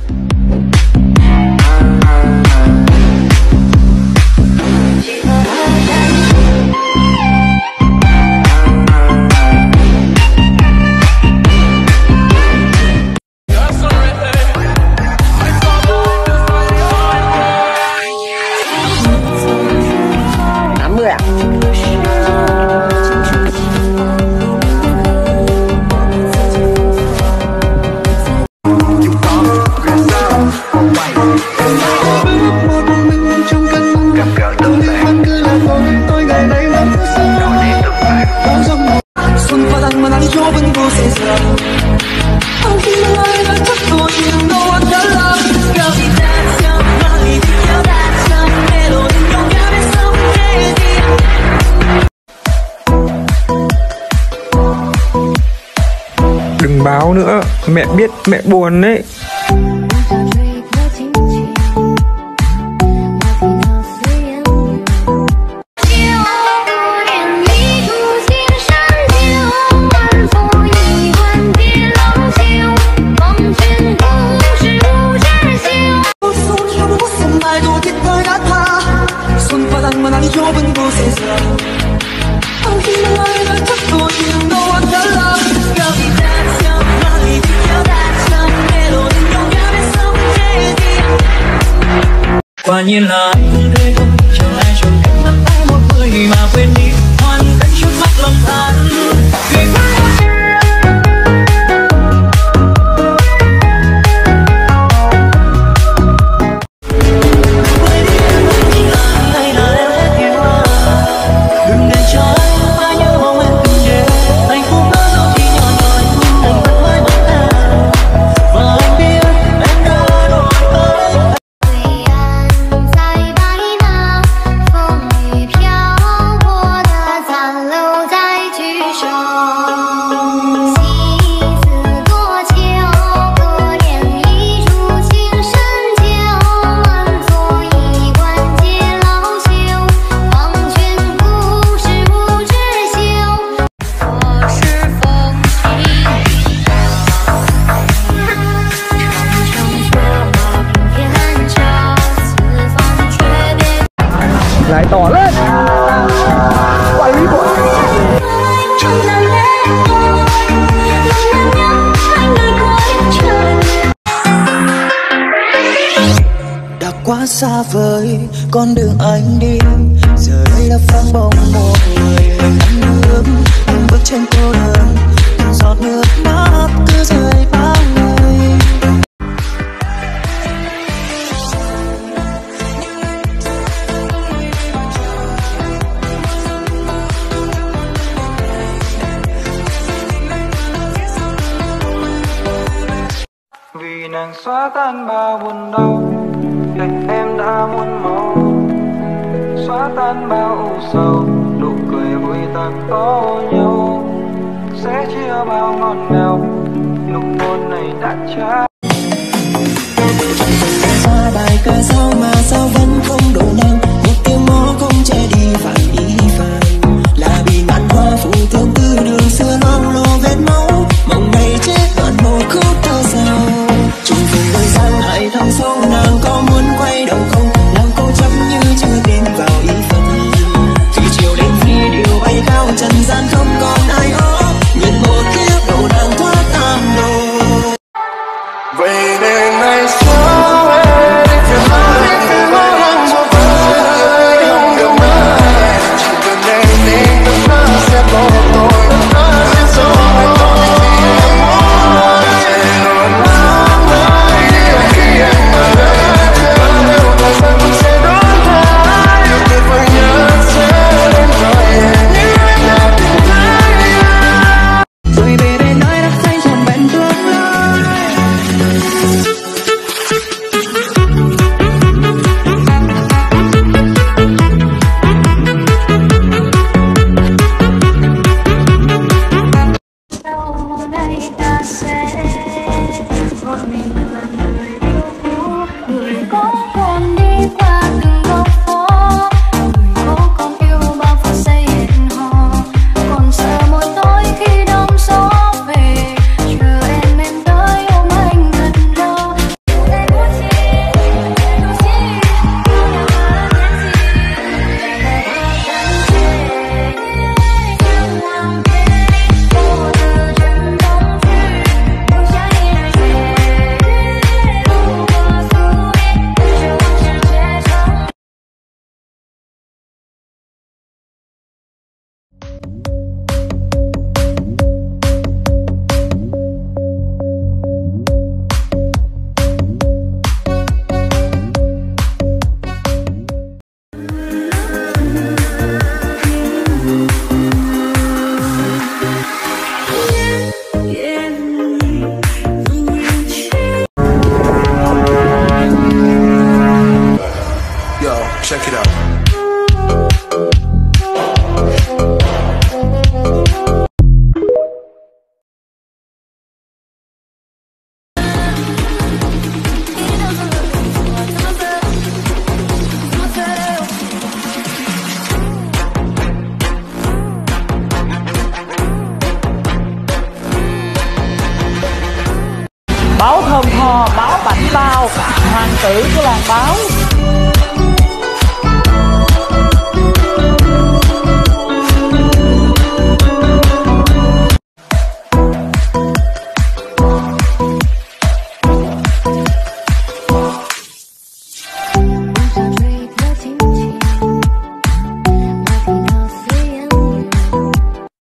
Đừng báo nữa, mẹ biết mẹ buồn đấy. Quả nhiên là anh đây không chẳng ai trong em nắm tay một người mà quên đi hoàn cảnh trước mắt lòng than. Lại tỏ lên quản lý bộ. Đã quá xa vời con đường anh đi, giờ đây đã vắng bóng một người anh nước. Anh bước trên cô đơn, từng giọt nước mắt cứ rơi bao ngày. Vì nàng xóa tan bao buồn đau, tình em đã muôn màu. Xóa tan bao ưu sầu, nụ cười vui ta có nhau. Sẽ chia bao ngọt ngào, nụ hôn này đã trao. Ra bài ca sao mà sao vẫn không đủ năng, một tiếng mõ không che đi vạn ý phàn. Là bị ngàn hoa phụ thương từ đường xưa loang lổ vết máu, mong ngày chết đoạn một khúc thơ sao. Chung cùng thời gian hãy thăm sâu, nàng có muốn quay đầu không? Nàng cố chấp như chưa tin vào ý phận. Vì chiều đến khi điều bay cao trần gian không còn ai ó, nguyện một kiếp đầu nàng thoát tam đồ. Vậy để ngày sau em phiền não thơm tho, máu bảnh bao, hoàng tử của làng báo.